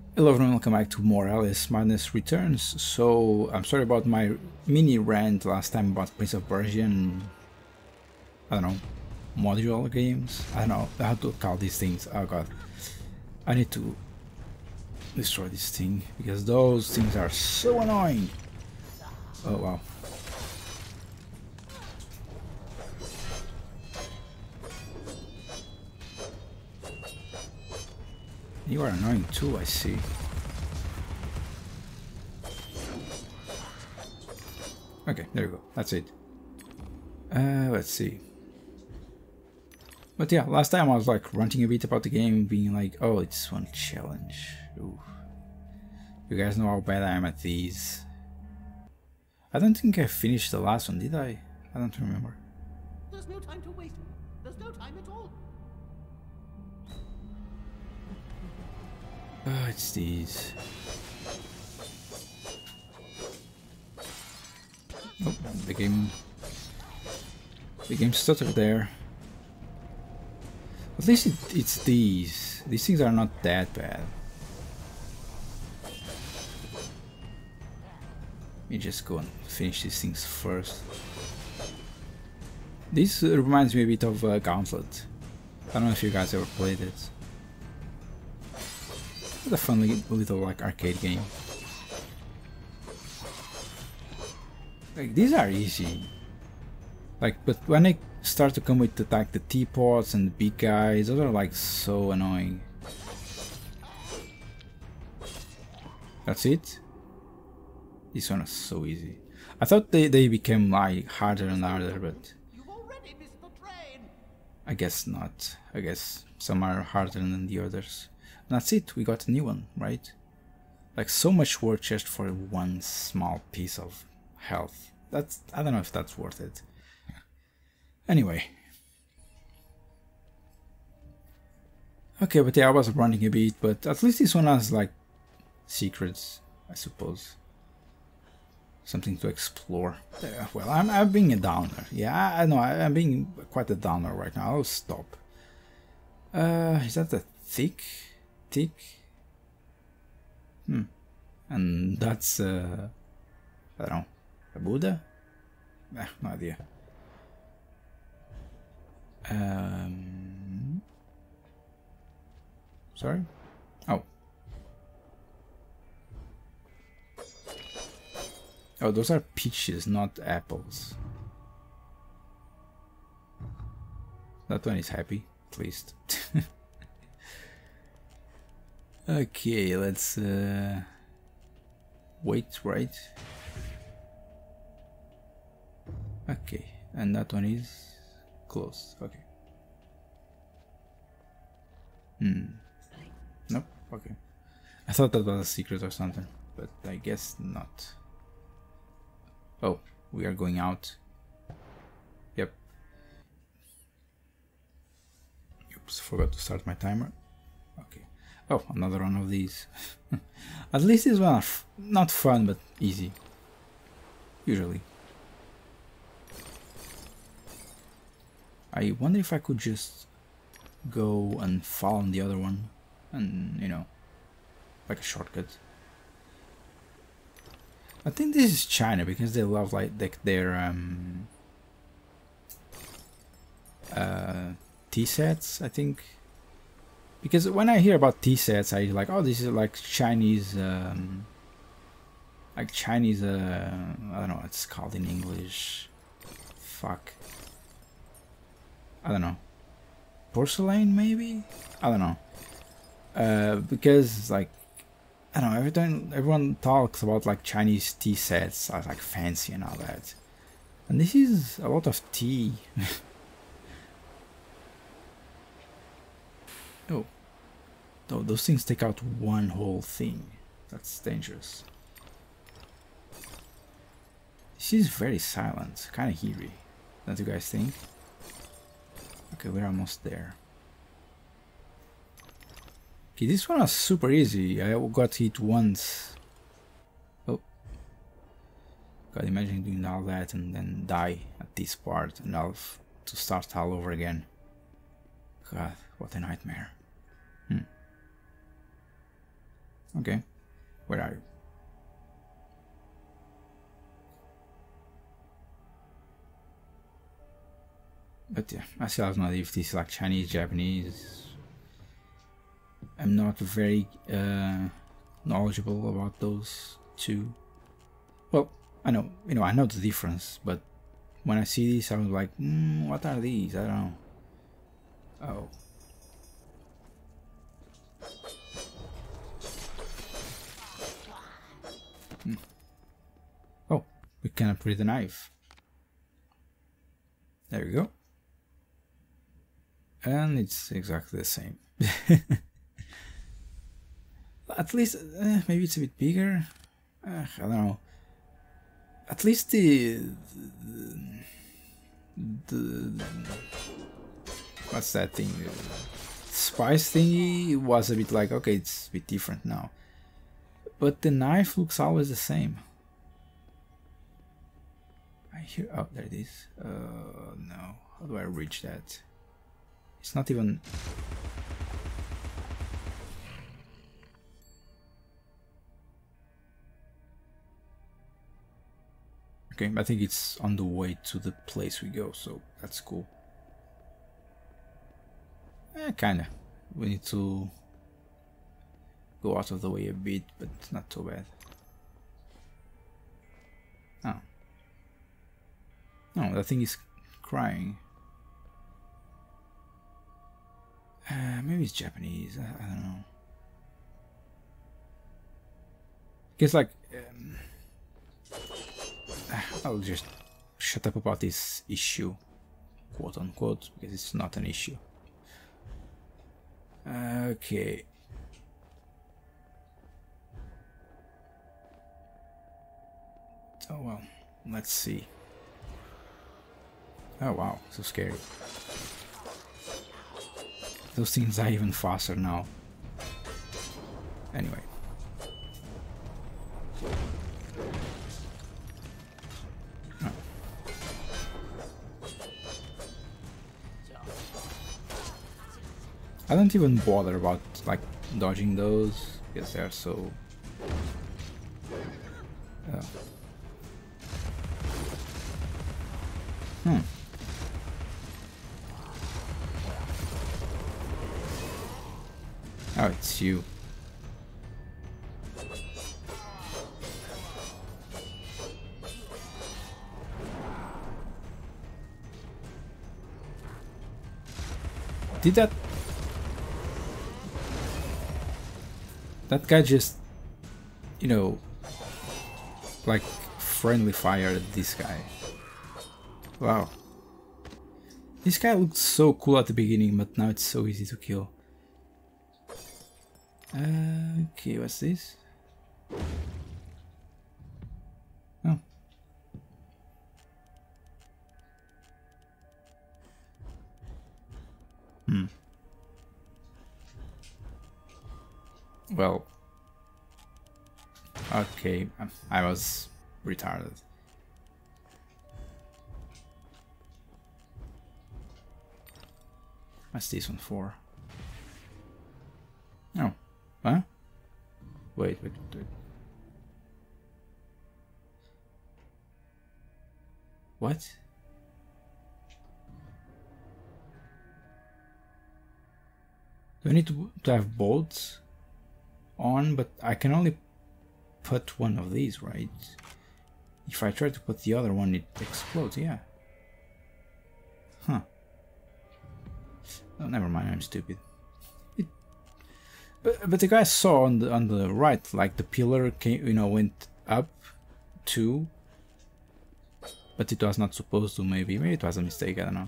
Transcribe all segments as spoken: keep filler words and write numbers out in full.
Hello everyone, welcome back to more Alice Madness Returns. So, I'm sorry about my mini rant last time about Prince of Persia and, I don't know, modular games? I don't know how to call these things. Oh god. I need to destroy this thing, because those things are so annoying. Oh wow. You are annoying too, I see. Okay, there you go. That's it. Uh, let's see. But yeah, last time I was like ranting a bit about the game, being like, oh, it's one challenge. Ooh. You guys know how bad I am at these. I don't think I finished the last one, did I? I don't remember. There's no time to waste. There's no time at all. Oh, it's these. Oh, the game... The game stuttered there. At least it, it's these. These things are not that bad. Let me just go and finish these things first. This uh, reminds me a bit of uh, Gauntlet. I don't know if you guys ever played it. It's a fun little like arcade game. Like these are easy. Like, but when they start to come with the, like the teapots and the big guys, those are like so annoying. That's it? This one is so easy. I thought they, they became like harder and harder, but You've already missed the train. I guess not. I guess some are harder than the others. And that's it, we got a new one, right? Like so much work just for one small piece of health. That's, I don't know if that's worth it. Anyway. Okay, but yeah, I was running a bit, but at least this one has like secrets, I suppose. Something to explore. Uh, well, I'm, I'm being a downer. Yeah, I know, I, I'm being quite a downer right now. I'll stop. Uh, is that a thick? Thick? Hmm. And that's, uh, I don't know, a Buddha? Eh, no idea. Um, sorry? Oh. Oh, those are peaches, not apples. That one is happy, at least. Okay, let's uh, wait, right? Okay, and that one is closed. Okay. Hmm. Nope. Okay. I thought that was a secret or something, but I guess not. Oh, we are going out. Yep. Oops, forgot to start my timer. Okay. Oh, another one of these. At least this one f not fun, but easy. Usually. I wonder if I could just go and fall on the other one, and you know, like a shortcut. I think this is China because they love like, like their um, uh, tea sets, I think. Because when I hear about tea sets, I like, oh, this is like Chinese, um, like Chinese. Uh, I don't know what it's called in English. Fuck. I don't know. Porcelain, maybe? I don't know. Uh, because like, I don't know. Every time everyone talks about like Chinese tea sets are like fancy and all that, and this is a lot of tea. Oh, though those things take out one whole thing. That's dangerous. This is very silent, kind of eerie. Don't you guys think? Okay, we're almost there. Okay, this one was super easy. I got hit once. Oh. God, imagine doing all that and then die at this part and I'll have to start all over again. God, what a nightmare. Hmm. Okay. Where are you? But yeah, I still have no idea if this is like Chinese, Japanese. I'm not very uh, knowledgeable about those two. Well, I know, you know, I know the difference, but when I see these, I'm like, mm, what are these? I don't know. Oh. Hmm. Oh, we can upgrade the knife. There we go. And it's exactly the same. At least, uh, maybe it's a bit bigger. Uh, I don't know. At least the, the, the what's that thing? The spice thingy was a bit like, okay, it's a bit different now. But the knife looks always the same. I hear, oh, there it is. Uh, no, how do I reach that? It's not even. Okay, I think it's on the way to the place we go, so that's cool. Eh, kinda. We need to go out of the way a bit, but not too bad. Oh. No, that thing is crying. Uh, maybe it's Japanese, I, I don't know. Guess like... Um, I'll just shut up about this issue, quote unquote, because it's not an issue. Okay. Oh well, let's see. Oh wow, so scary. Those things are even faster now. Anyway. Oh. I don't even bother about like dodging those because they're so. Uh, hmm. Oh, it's you. Did that... That guy just, you know, like friendly fired this guy. Wow. This guy looked so cool at the beginning, but now it's so easy to kill. Uh, okay, what's this? Oh. Hmm. Well. Okay, I was retarded. What's this one for? Oh. Huh? Wait, wait, wait. What? Do I need to, to have bolts on? But I can only put one of these, right? If I try to put the other one, it explodes, yeah. Huh. Oh, never mind, I'm stupid. It, but, but the guy saw on the on the right, like the pillar came, you know, went up too. But it was not supposed to, maybe. Maybe it was a mistake, I don't know.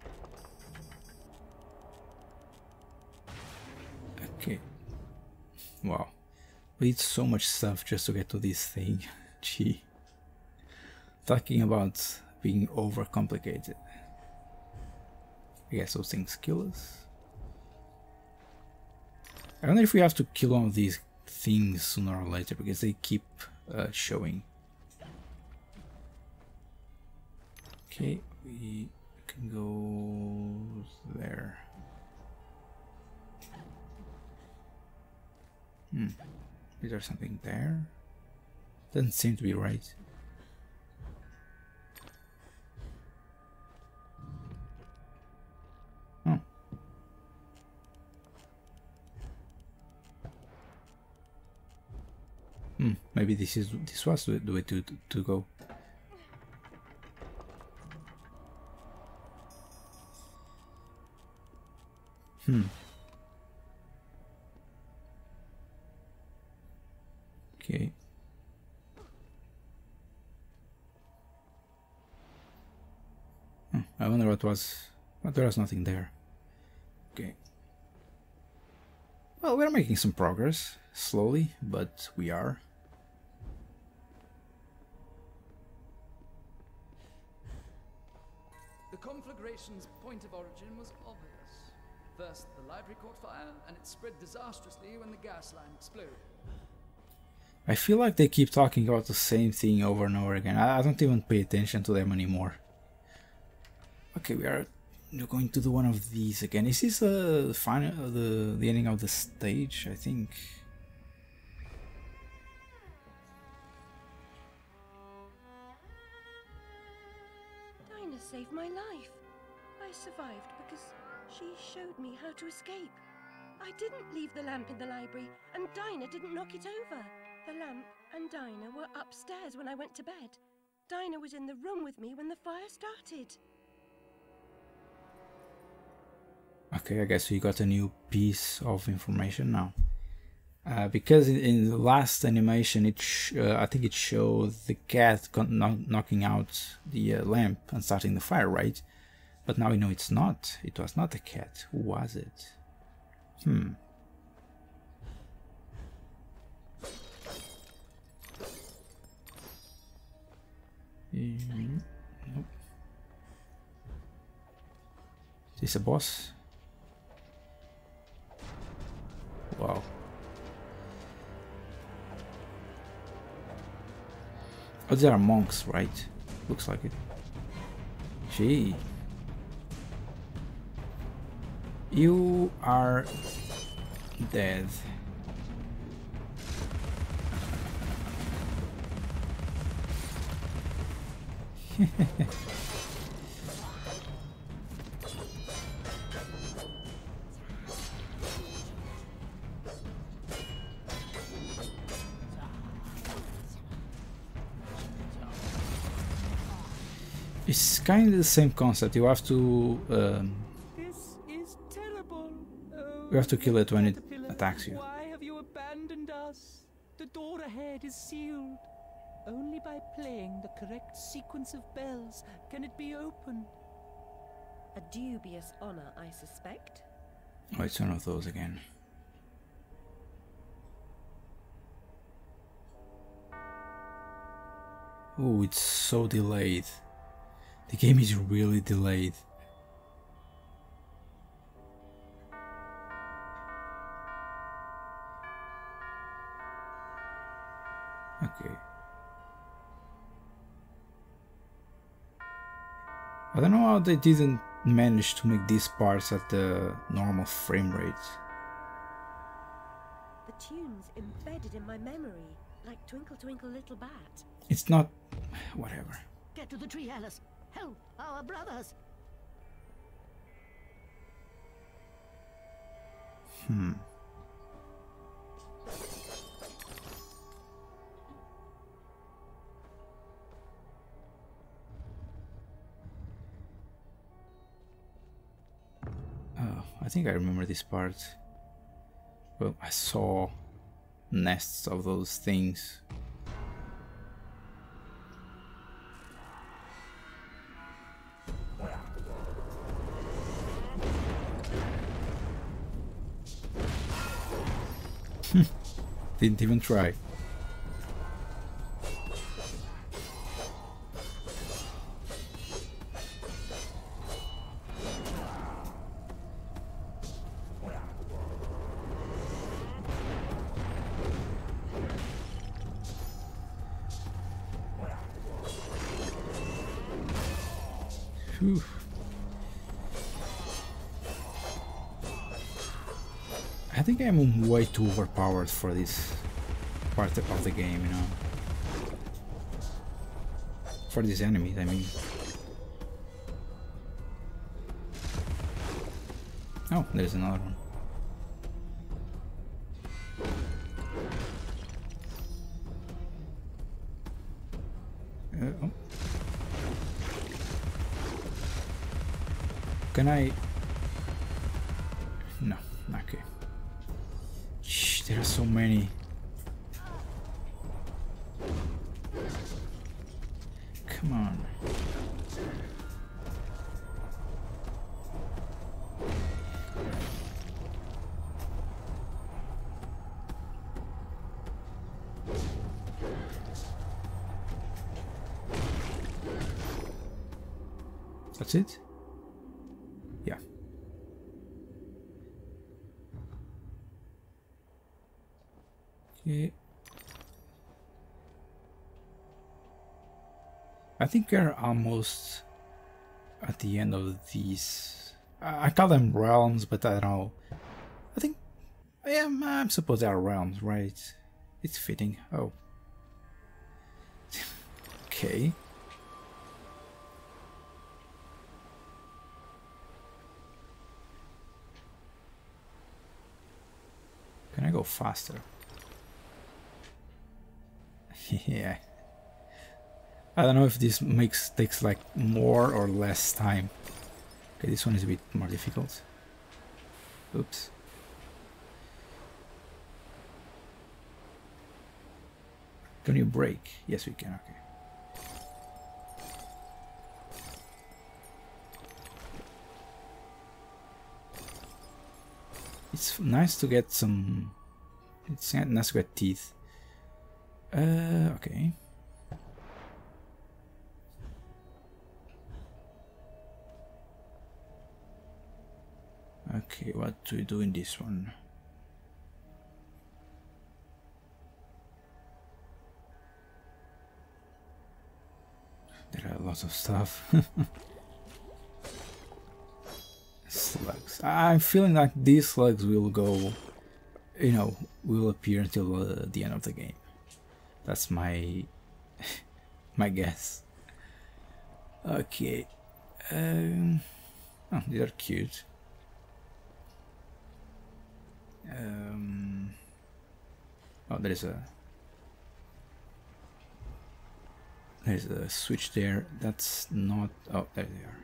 Okay. Wow. We need so much stuff just to get to this thing. Gee. Talking about being overcomplicated. I guess those things kill us. I wonder if we have to kill one of these things sooner or later, because they keep uh, showing. Okay, we can go there. Hmm. Is there something there? Doesn't seem to be right. Oh. Hmm, maybe this is this was the way to to, to go. Hmm. Okay. Hmm, I wonder what was. But there was nothing there. Okay. Well, we're making some progress, slowly, but we are. The conflagration's point of origin was obvious. First, the library caught fire, and it spread disastrously when the gas line exploded. I feel like they keep talking about the same thing over and over again. I, I don't even pay attention to them anymore. Okay, we are going to do one of these again. Is this the final, the the ending of the stage? I think. Dinah saved my life. I survived because she showed me how to escape. I didn't leave the lamp in the library, and Dinah didn't knock it over. The lamp and Dinah were upstairs when I went to bed. Dinah was in the room with me when the fire started. Okay, I guess we got a new piece of information now. Uh, because in, in the last animation, it sh uh, I think it showed the cat kno knocking out the uh, lamp and starting the fire, right? But now we know it's not. It was not the cat. Who was it? Hmm. Mm, nope. Is this a boss? Wow. Oh, these are monks, right? Looks like it. Gee. You are dead. It's kind of the same concept. You have to um, This is terrible. Oh, you have to kill it when it caterpillar, attacks you. Why have you abandoned us? The door ahead is sealed. Only by playing the correct sequence of bells can it be opened. A dubious honor, I suspect. Oh, it's one of those again. Oh, it's so delayed. The game is really delayed. Okay. I don't know how they didn't manage to make these parts at the normal frame rate. The tune's embedded in my memory, like Twinkle Twinkle Little Bat. It's not... whatever. Get to the tree, Alice. Help our brothers. Hmm. Oh, I think I remember this part. Well, I saw nests of those things. Didn't even try. Whew. I think I'm way too overpowered for this part of the game, you know. For these enemies, I mean. Oh, there's another one. Uh, oh. Can I? No, okay. Shh, there are so many. Come on. That's it? Yeah. Okay. I think we're almost at the end of these. I call them realms, but I don't know. I think, yeah, I'm supposed they are realms, right? It's fitting. Oh. Okay. Can I go faster? Yeah. I don't know if this makes takes like more or less time. Okay, this one is a bit more difficult. Oops. Can you break? Yes, we can. Okay. It's nice to get some. It's nice to get teeth. Uh, okay. Okay, what do we do in this one? There are lots of stuff. Slugs. I'm feeling like these slugs will go, you know, will appear until uh, the end of the game. That's my my guess. Okay. Um, oh, these are cute. Um, oh, there's a there's a switch there. That's not. Oh, there they are.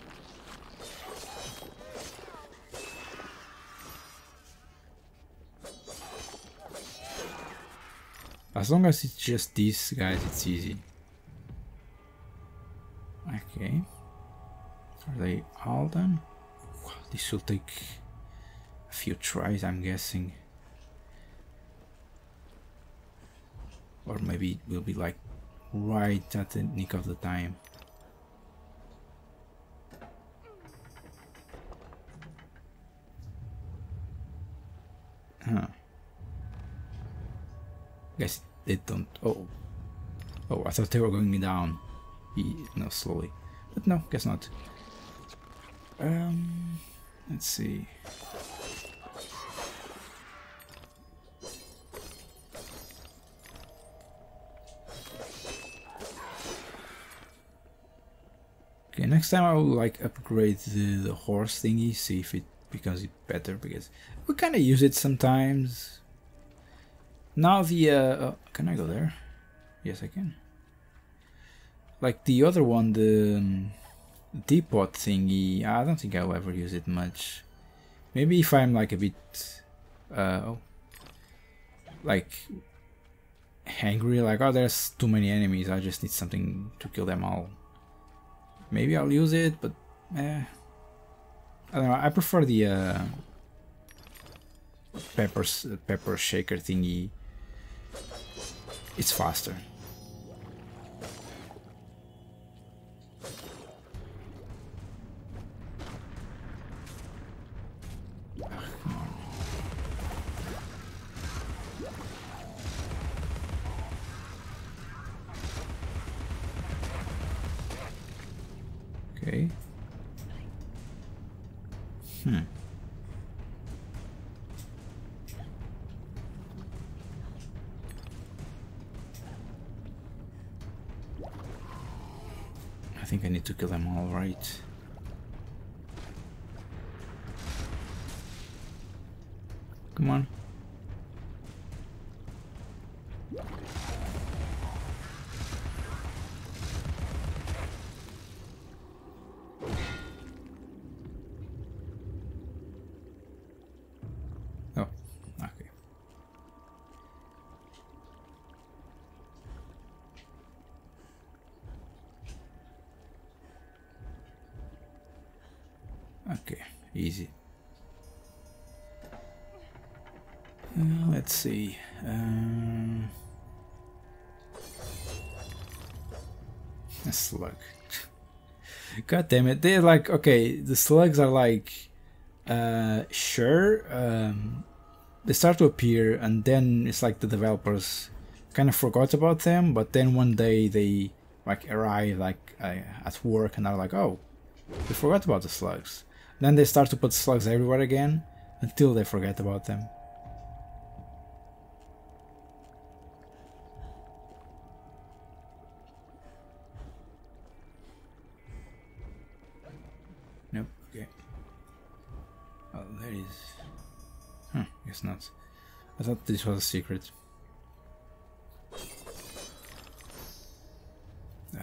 As long as it's just these guys, it's easy. Okay. Are they all done? This will take a few tries, I'm guessing. Or maybe it will be like right at the nick of the time. Huh. Guess they don't. Oh. Oh, I thought they were going down. No, slowly. But no, guess not. Um, let's see. Okay, next time I will like upgrade the, the horse thingy, see if it becomes better, because we kind of use it sometimes. Now the, uh, uh, can I go there? Yes, I can. Like the other one, the um, teapot thingy, I don't think I'll ever use it much. Maybe if I'm like a bit, uh, oh, like hangry, like, oh, there's too many enemies, I just need something to kill them all. Maybe I'll use it, but eh, I don't know. I prefer the uh, pepper pepper shaker thingy. It's faster. Okay. Hmm. think I need to kill them all, right? Come on. Oh, okay. Okay, easy. Uh, let's see. Um, a slug. God damn it! They're like, okay, the slugs are like, uh, sure. Um, they start to appear, and then it's like the developers kind of forgot about them. But then one day they like arrive like uh, at work, and are like, oh, we forgot about the slugs. Then they start to put slugs everywhere again until they forget about them. Nope, okay. Oh, there is... Huh, guess not. I thought this was a secret. Ah.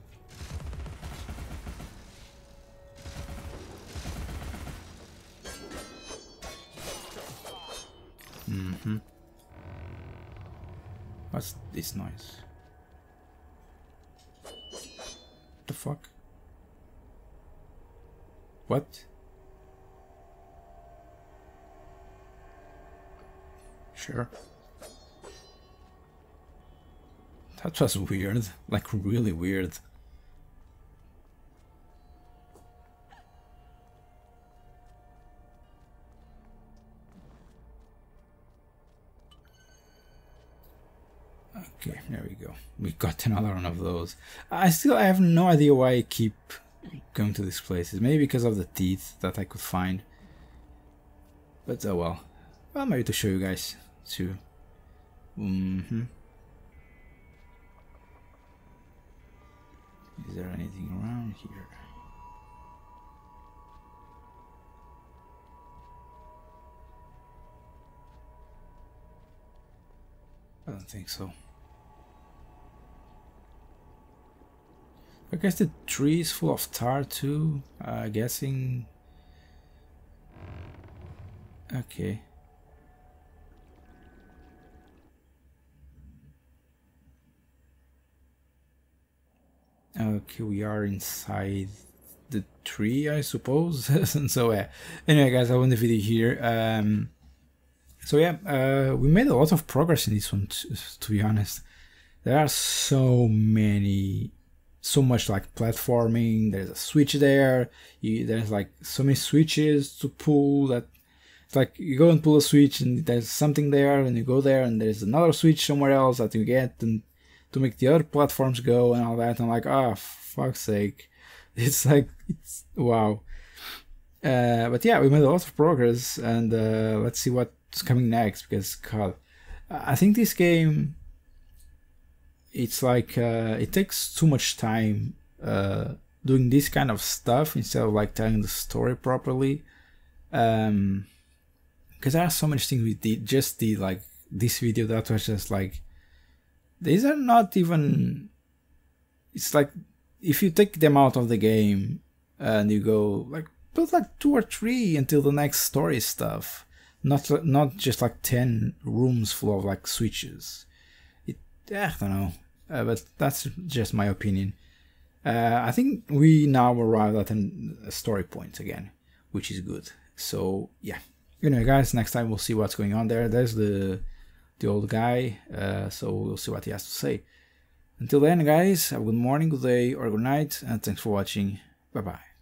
Mm-hmm. What's this noise? The fuck? What? Sure. That was weird. Like, really weird. Okay, there we go. We got another one of those. I still I have no idea why I keep going to these places. Maybe because of the teeth that I could find. But oh well. Well, maybe to show you guys too. Mm-hmm. Is there anything around here? I don't think so. I guess the tree is full of tar too, uh, guessing. Okay. Okay, we are inside the tree, I suppose. And so, uh, anyway, guys, I'll end the video here. Um, so yeah, uh, we made a lot of progress in this one, t to be honest. There are so many, so much like platforming. There's a switch there. You, there's like so many switches to pull that it's like you go and pull a switch and there's something there, and you go there and there's another switch somewhere else that you get and to make the other platforms go and all that. I'm like, ah, oh, fuck's sake. It's like, it's wow. Uh, but yeah, we made a lot of progress, and uh, let's see what's coming next, because God, I think this game, it's like, uh, it takes too much time uh, doing this kind of stuff instead of like telling the story properly. Um, because there are so many things we did, just did like this video that was just like, these are not even, it's like, if you take them out of the game and you go like, put like two or three until the next story stuff, not not just like ten rooms full of like switches. It, I don't know, uh, but that's just my opinion. Uh, I think we now arrived at an, a story point again, which is good. So yeah, anyway guys, next time we'll see what's going on there. There's the the old guy, uh, so we'll see what he has to say. Until then guys, have a good morning, good day or good night, and thanks for watching. Bye bye.